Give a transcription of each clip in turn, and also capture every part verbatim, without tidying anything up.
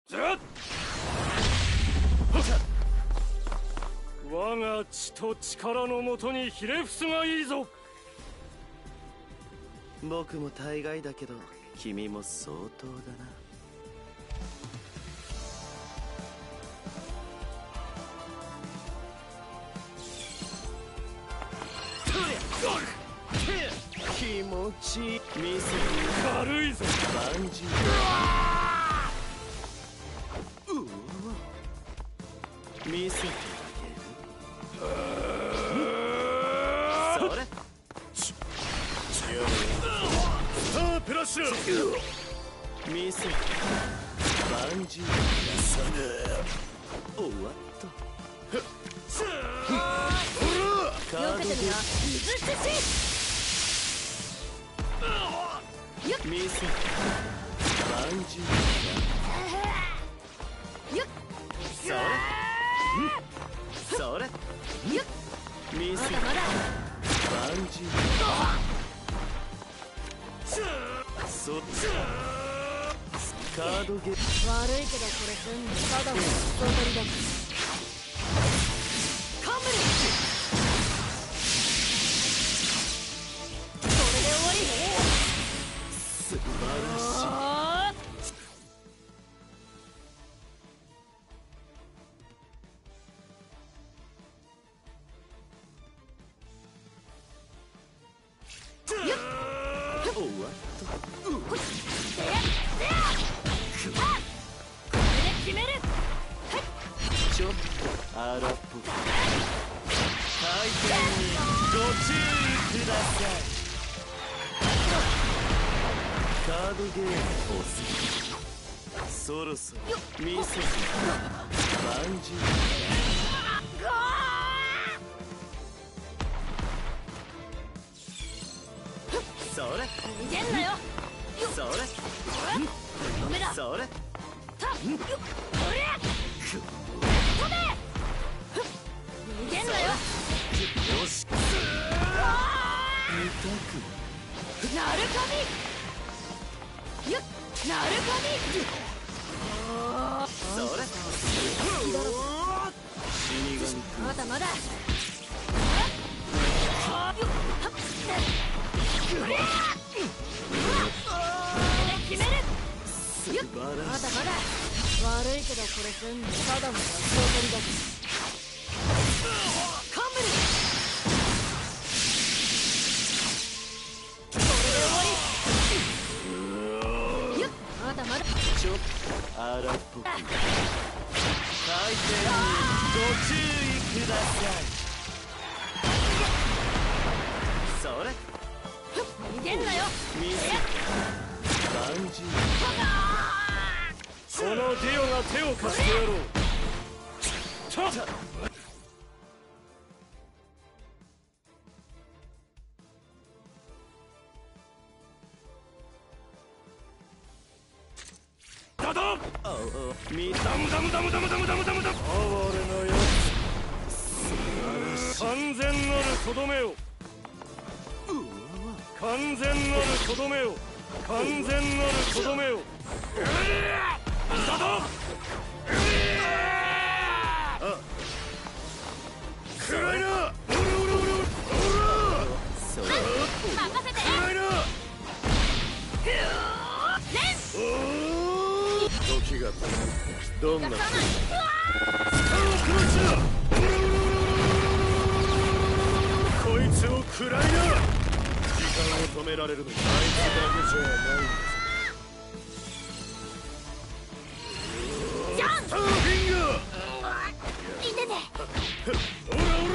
我が血と力のもとにひれ伏すがいいぞ。 僕も大概だけど君も相当だな。気持ちいい。見せ軽いぞバンジー。うわ見せてあげる。それスタープラッシュ見せてバンジー。終わったカードゲーム見せてバンジー。それそれ見せてバンジー。そっちカードゲーム悪いけどこれ全部ただの人取りだ。カムリそれで終わり。素晴らしい。終わった。これで決める。ちょっと荒っぽく回転にご注意ください。カードゲームを押す。そろそろ見せてバンジー。それ逃げんなよ。それダメだ。それたっこれ飛べ。逃げんなよ。よし見たくなるかみ。よっなるかみ。それ死神まだまだ。決める。素晴らしい。まだまだ悪いけどこれ全部ただの役取りだ。カムリこれで終わり。よっまだまだちょっと荒っぽく回転にご注意ください。それ逃げんなよ。見せバンジー。 このディオが手を貸してやろう。ダダンミダムダムダムダムダムダムダムダム哀れなやつ。完全なるとどめを。完全なるとどめを。完全なるとどめを。だだ暗いな。おらおらおらおら任せて。暗いな。時がどんなスタークラッシュだ。こいつを食らいな。時間を止められるのはあいつだけじゃない。ジャンスターフィンガーいてて。オラオラオ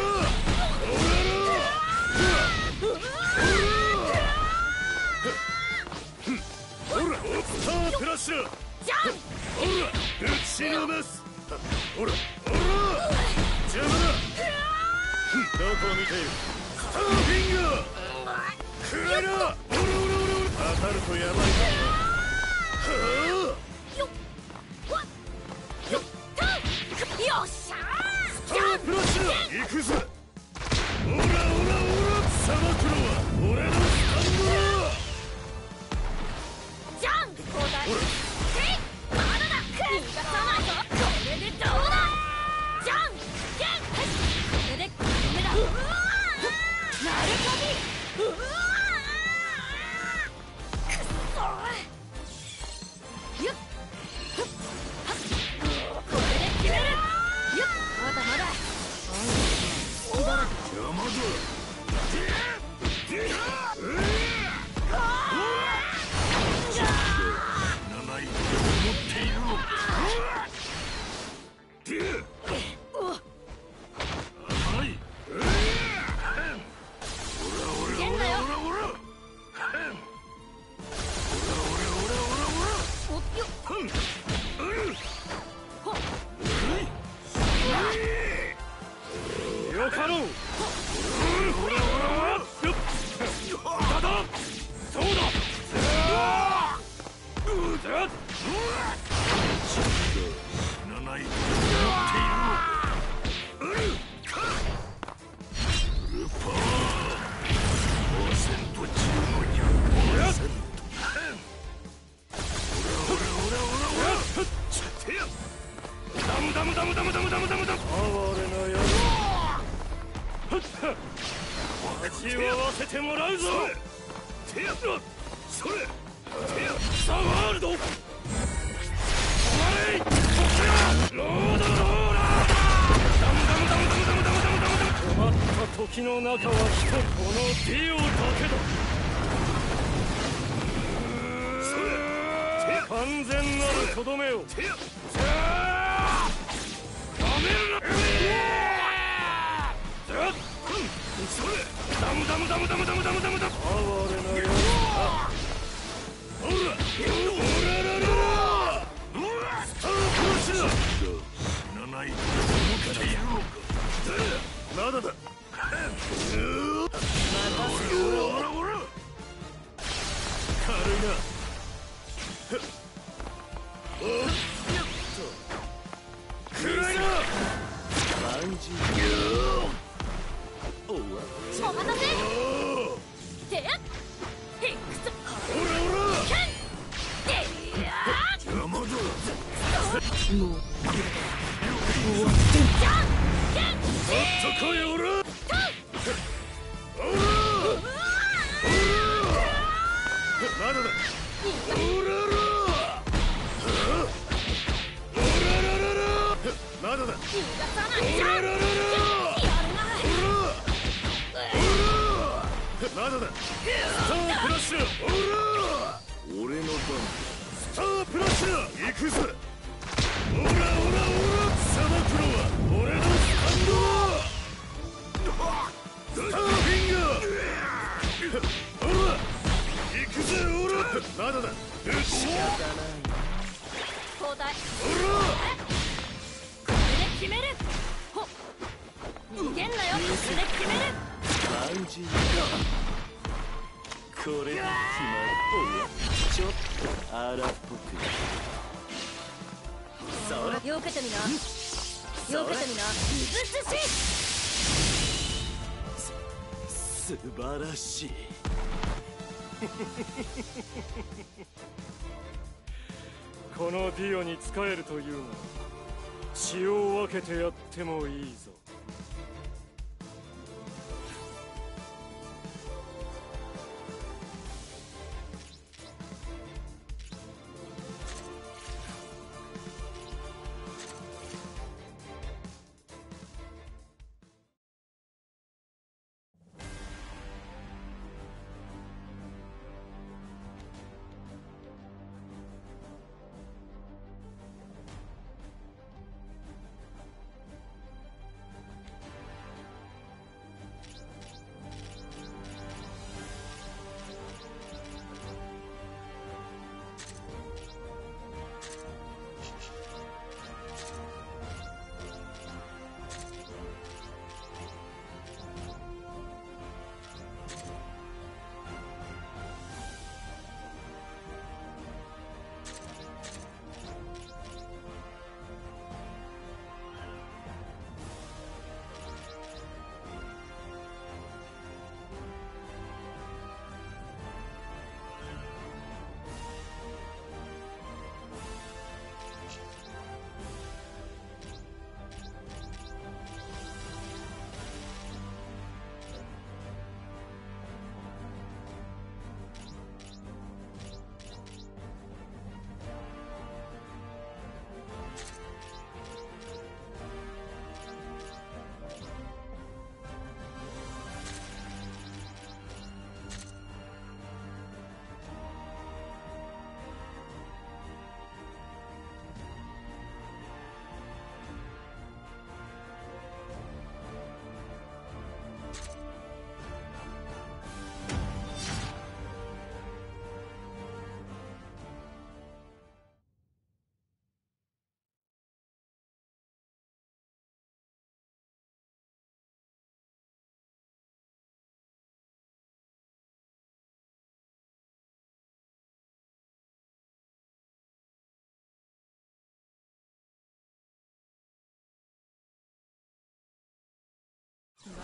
ラオラオラスタークラッシュ。ジャンオラぶちのめす。オラオラ邪魔だ。どこを見ている。スターフィンガー暗いな。オラオラオラ当たるとやばいからな。はあよっよっよっしゃー。スタープラッシュ行くぜ。オラオラオラさばくのは俺のスタンドだ。ジャン交代。まだだ。 よかろう。ほらほらほら。だだ。そうだ。うだ。死なないと思っているの。うるか。ウルパー。パーセント中のひゃくパーセント。ほらほらほらほらほら。ちょてや。ダムダムダムダムダムダムダムダム。哀れなやつ。味わわせてもらうぞ。てやそれてやザワールド。止まれ。ロードローラー。ダムダムダムダムダムダムダムダムダムダム。止まった時の中は一人、このディオだけだ。それてや完全なるとどめを。てややめるな。それダムダムダムダムダムダムダムダム。哀れなよ。ほらほらららら。スタープラッシュだ。死なないと思っているのか。まだだ。ほらほらほら。軽いな。おっと暗いな。万事お待たせ。てやヘックス。ほらほらケンてや邪魔だ。もう終わってんじゃんケン。もっと来い。ほらほらまだだ。ほららほらららら。まだだ。逃がさないじゃん。ほらららら。まだだ。スタープラッシュだ。ほら俺の番。スタープラッシュだ。行くぜ。ほらほらほら。さばくのは俺のスタンドだ。スターフィンガー。ほら行くぜ。ほらまだだ。仕方ない交代。ほらこれで決める。ほっ逃げんなよ。これで決める。万事これで決まる。おやちょっと荒っぽく。それよけてみな。よけてみな。美しい。す素晴らしい。このディオに仕えるというのは血を分けてやってもいいぞ。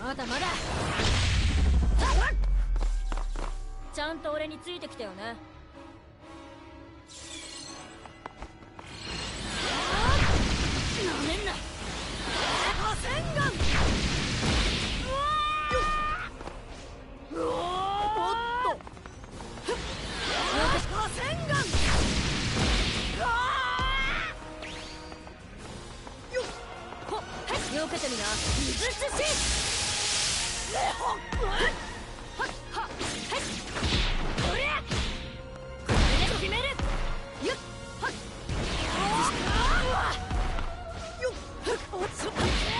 まだまだ。ちゃんと俺についてきたよね。なめんな。破線ガン。うわおっと破線ガン。よっほっよけてみな。水寿司レホッはっはっはいこれこれで決める。ゆっはっよっおっそっ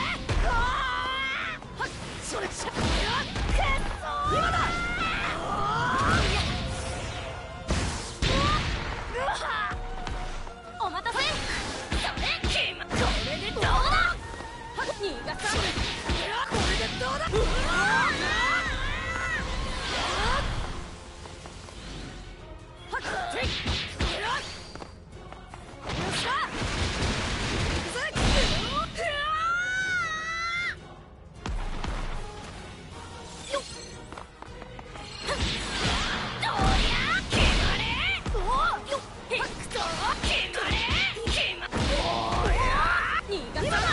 はっそれしゃよっけっそ今だ。お待たせ。それ決まこれでどうだ。逃がさん。これでどうだ。うわはっていよっしゃ行くぜ。よっどうや決まれ。およっへっくと決まれ決まおや逃がさない。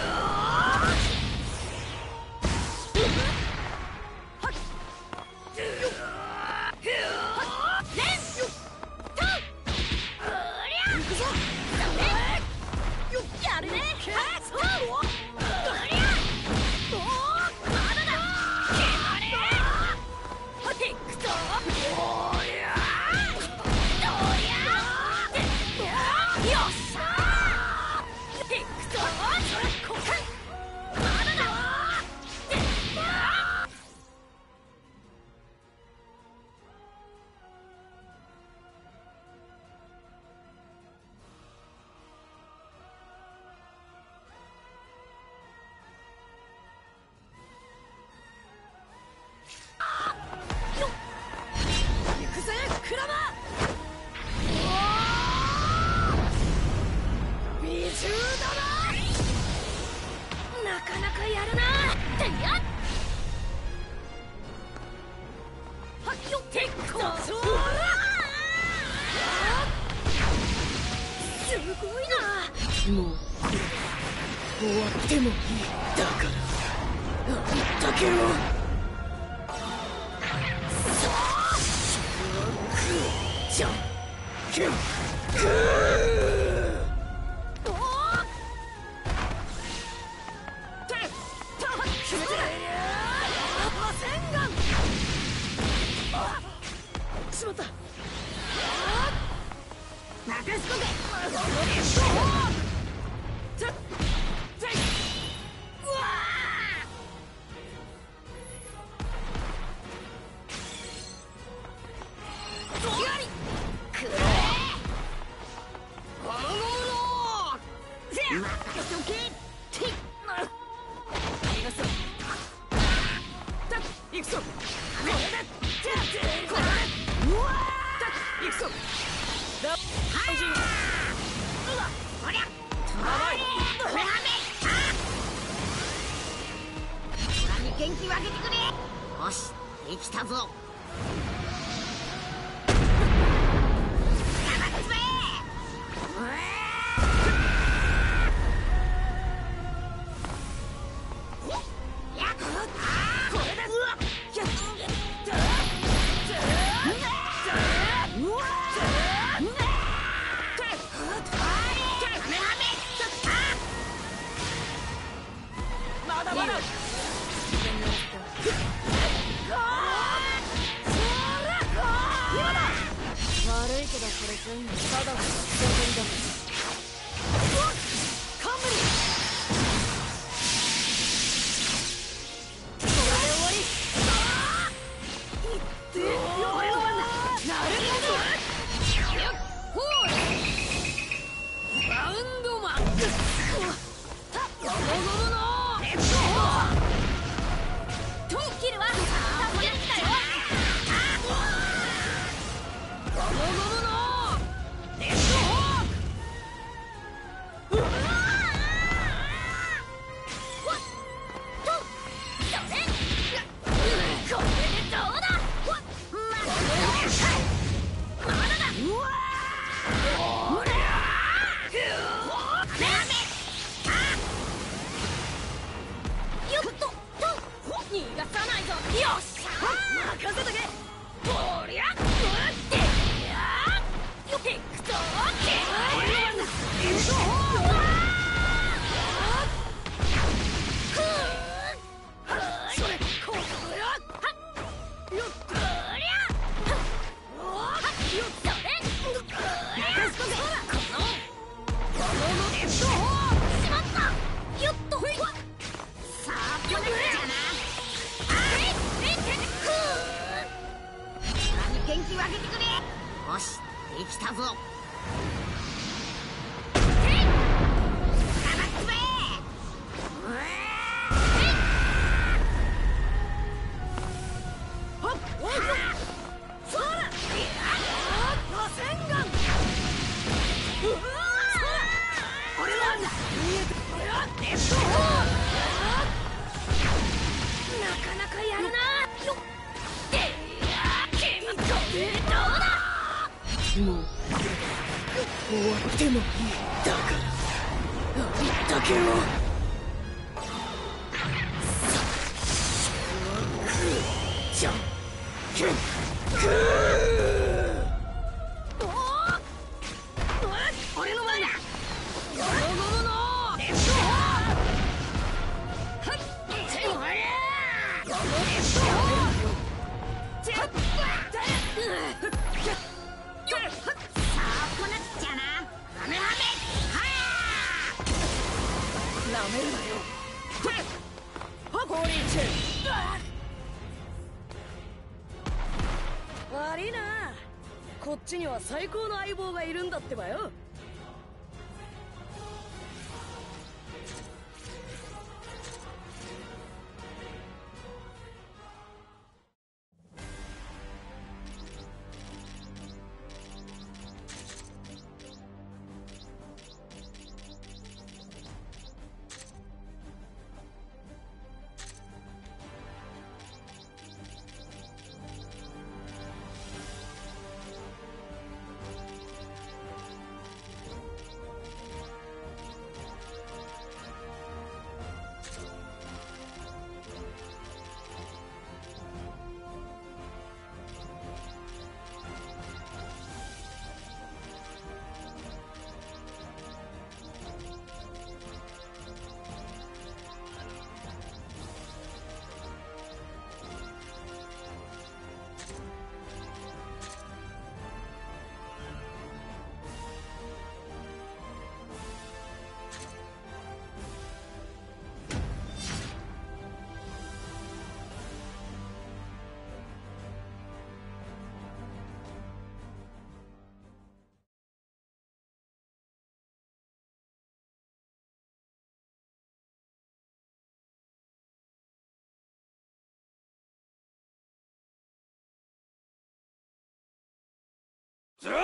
なかなかやるな。てやっはっよってこそすごいな。もうこれ終わってもいい。だからあんだけをさあじゃんけんグー。しまった。任せとけ。うわーくれゴムゴムのせや任せとけ。てっありがとう。たっ行くぞ。これだ。じゃあこれだ。うわー行くぞ。だはーうわこりゃとらないフラメあに元気分けてくれ。よしできたぞ。やばっつべうわーやっこれだ。うわっやっうわまだまだ悪いけどこれ全部ただの当然だ。カムリこれで終わり。いってこれはなるほど。ほーバウンドマンゴムゴムのレッドトーキルはタコヤキだよ。ゴムゴムのレッドホーク生きたぞ。 もう終わってもいい。だからあれだけをじゃんけんグー。 俺の前だ。ゴロゴロのレッドはいせいゴロレッドジャップなめるなよ。ホーリーチェン。悪いな。こっちには最高の相棒がいるんだってばよ。 ずっ行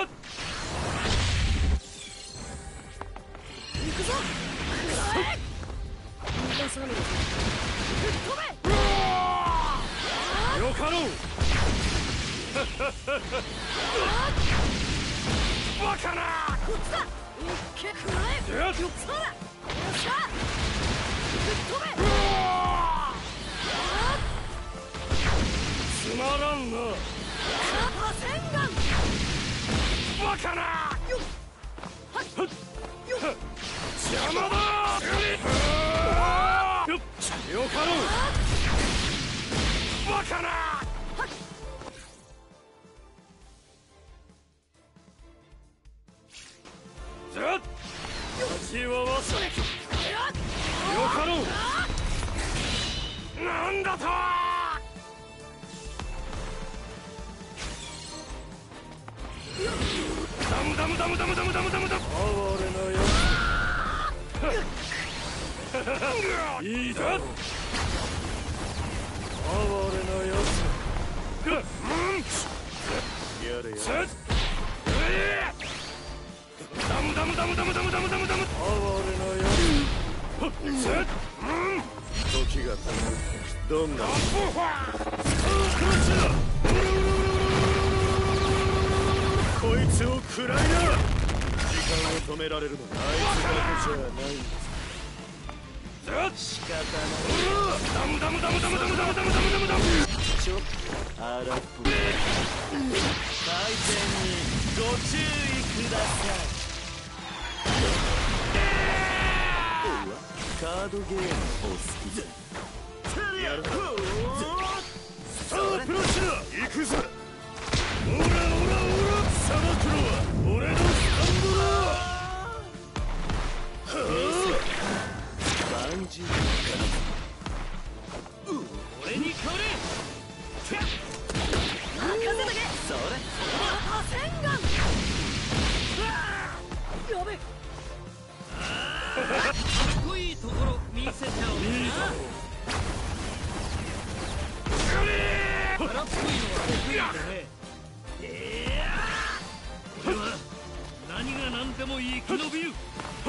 くぞ。逃さねえ。吹っ飛べ。 よかろう。バカな。 こっちだ。一気食らえ。よっそうだ。よっしゃ。吹っ飛べ。 つまらんな。 カーパセンガン。 バカな。 よっはっよっ邪魔だ。よっよかろう。バカな。ずっ味わわせ。よかろう。なんだと。ダムダムダムダムダムダムダムダム。哀れなやつ。いいだ。哀れなやつ。やれやれ。ダムダムダムダムダムダムダムダム。哀れなやつ。時が経つ。どんな。こいつを食らいな。時間を止められるのはあいつだけじゃないんだ。仕方ない。ダムダムダムダムダムダムダムダムダムダム。ちょっと荒っぽい。回転にご注意ください。カードゲームお好きで。やる。さあプラチナ行くぞ。オラオラオラさばくのは俺のスタンドだ。はあ万事俺に変われ。 任せとけ。 それカーパセンガン。 も生き延びる。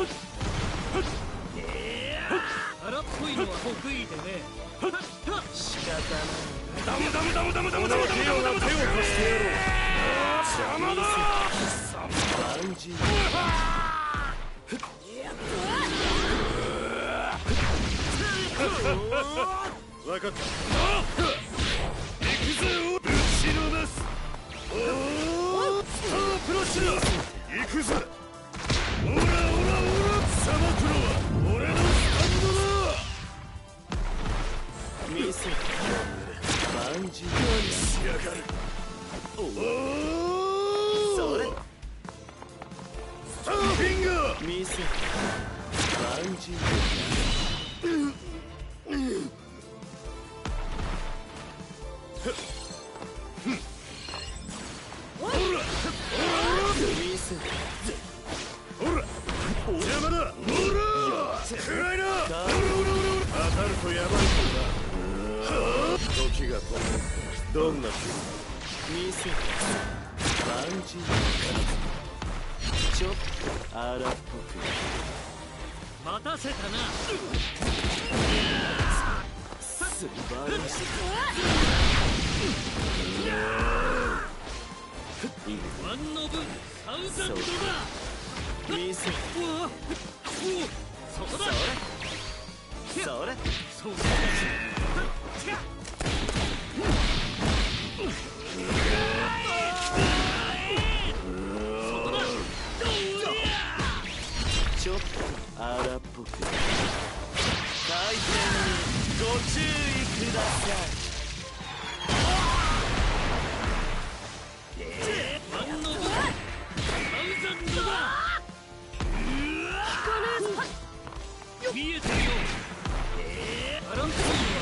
荒っぽいのは得意でね。仕方ない。 ダムダムダムダムダムダムダムダムダムダム手を貸してやろう。邪魔だ。 バンジー。 分かった。行くぜ、打ちのなす。おお、スタープラッシュだ。行くぜ。オラオラオラ、サマクロは俺のスタンドだ。 見せてバンジーしやがる。おお、 それスターフィンガー。 見せてバンジーほらほら見せてほら邪魔だ。ほら暗いな。ほらほらほら当たるとやばいからな。時が止まる。どんな気見せてバンジーちょっと荒っぽく待たせたな。素晴らしい。ワンノブサウザンドだ。見せてそこだ。それそれそうだ。ちょっと荒っぽく回転にご注意ください。ワンノブサウザンドだ。見えてるよ。荒っぽいのは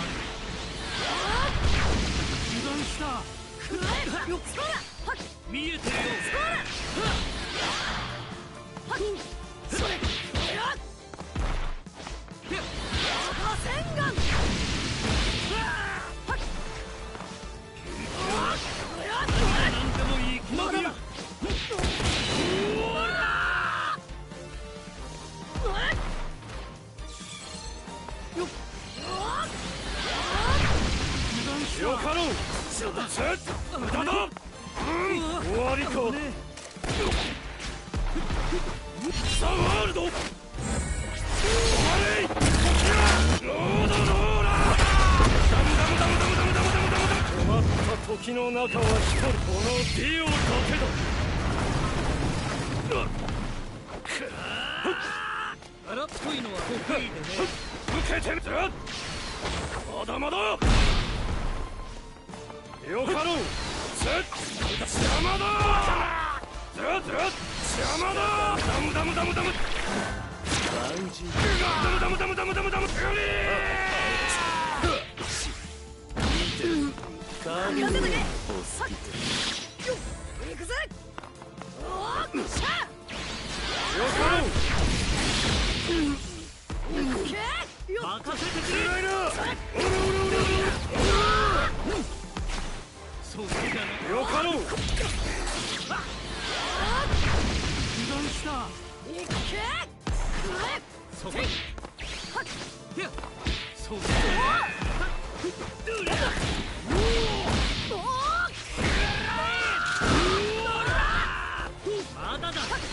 油断した。見えてるよ。それなんでもいい。生き延びる。 よかろう。せっ無駄だ。終わりか。ザ・ワールド。終われ。ロードローラー。ダムダムダムダムダムダムダムダムダムダム。止まった時の中は一人。このディオだけだ。 荒っぽいのは得意でね。 受けてみて。まだまだ。よかろう。邪魔だ。邪魔だ。ダムダムダムダム。 バンジーダムダムダムダムダムダム。 カービィのホスピタル。 行くぜ。おっしゃ。 よかろう。 任せてくれ。 暗いな。オラオラオラオラ。 そうだな。 よかろう。 油断した。 行け。 そこ。そうだ。まだだ。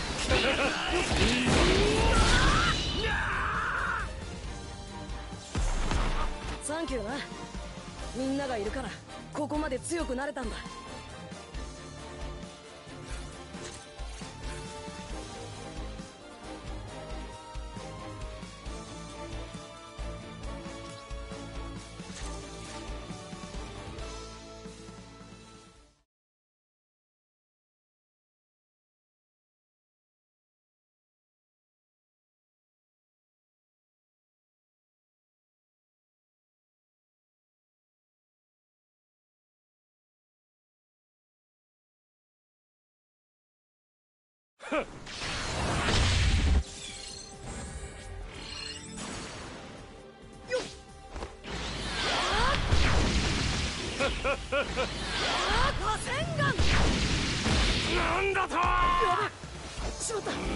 サンキューな。みんながいるからここまで強くなれたんだ。 なんだと。 しまった。よ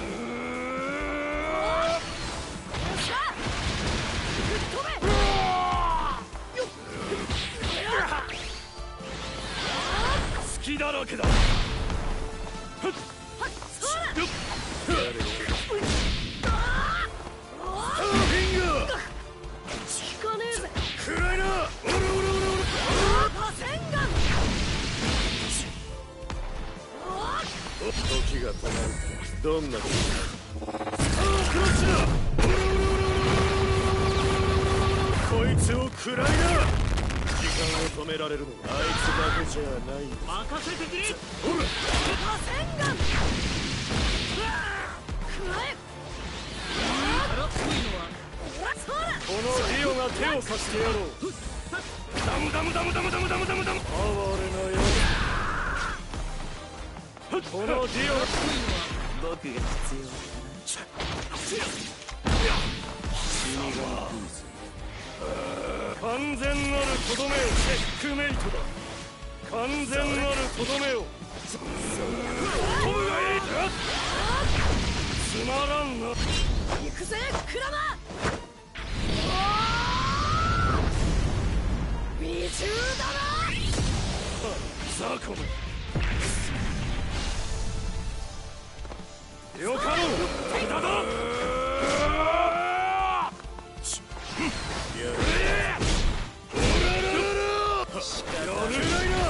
っしゃ飛べ。よっ隙だらけだ。 そうだ。 フィンガー効かねえぜ。 暗いな。オラオラオラパセンガン。 時が止まる。どんな時だ。さあクラッシュだ。こいつを食らいな。時間を止められるのはあいつだけじゃない。 任せてくれ。 ほらパセンガン。くらえ。 空っぽいのはそうだ。 このリオが手を貸してやろう。ダムダムダムダムダムダムダムダム。哀れなよ。このディオ僕が必要だ。 完全なるとどめをチェックメイトだ。完全なるとどめを。飛ぶがいい。つまらんな。 行くぜクラマ。美獣だな。 ザコメよかろう。だだやるないな。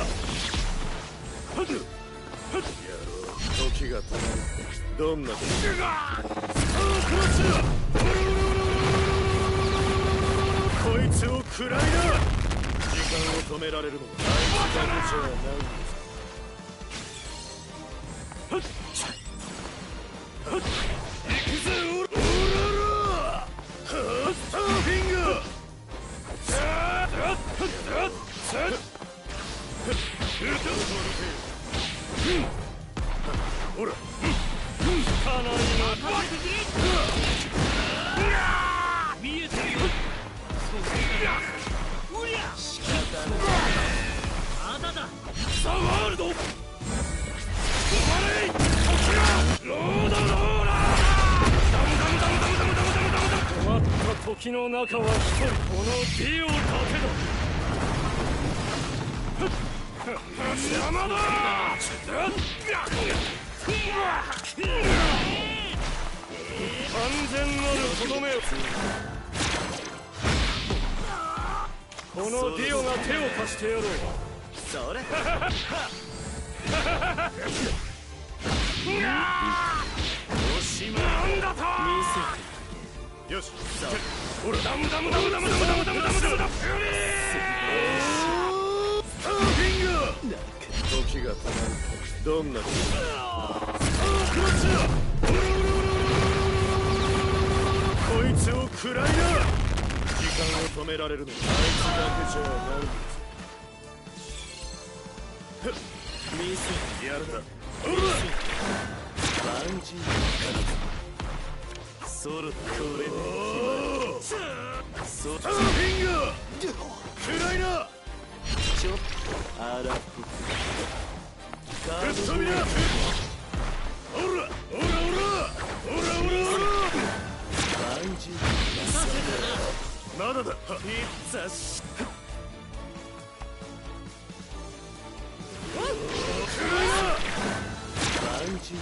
時が止まる。どんな時。さあクラッシュだ。こいつを食らいな。時間を止められるのはあいつだけじゃないんです。行くぜオララ。スターフィンガー。ほらかなりの見えてるよ。仕方ない。まだだ。 ザワールド。止まれ時がロードローラー。ダムダムダムダムダムダムダムダムダムダム。止まった時の中は一人。このディオだけだ。邪魔だ。完全なるとどめを。このディオが手を貸してやろう。 それ。おしまい。 なんだと。よし。ほらダムダムダムダムダムダムダムダムダムダム。スターフィンガー。時が止まる。どんな時。さあクラッシュだ。こいつを食らいな。時間を止められるのはあいつだけじゃないんです。 見せやるだ。ほらバンジーソロこれでスそターフィンガー。食らいな。 ちょっと荒っぽくカードぶっ飛びな。ほらほらほらほらほらほら。 バンジーまだだ。 ピッツァしバンジー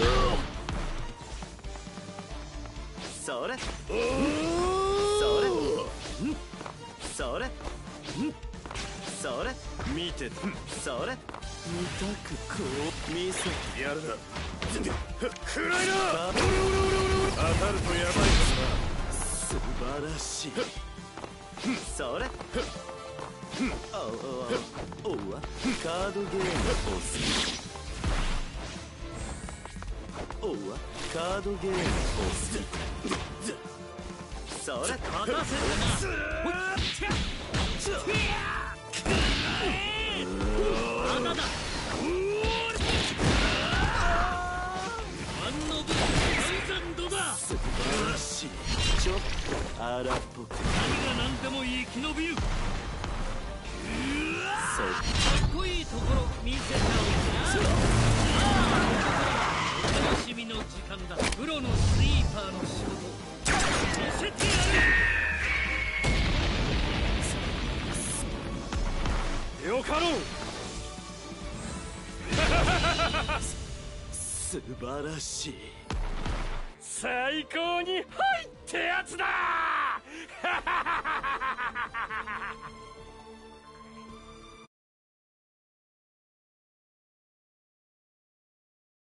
それそれそれそれ見てそれ見たくこう見せやるだ。食らいな。ほらほらほらほら。当たるとやばいか素晴らしいそれおおおわカードゲームをするおわカードゲームをするそれ勝たせたなまだだワンノブサンドだ素晴らしいちょっと荒っぽく何が何でも生き延びるそうかっこいいところ見せてあげるなお楽しみのの時間だ。プロのスイーパーの仕事見せてやる。 よかろう。 素晴らしい。 最高に入ってやつだ。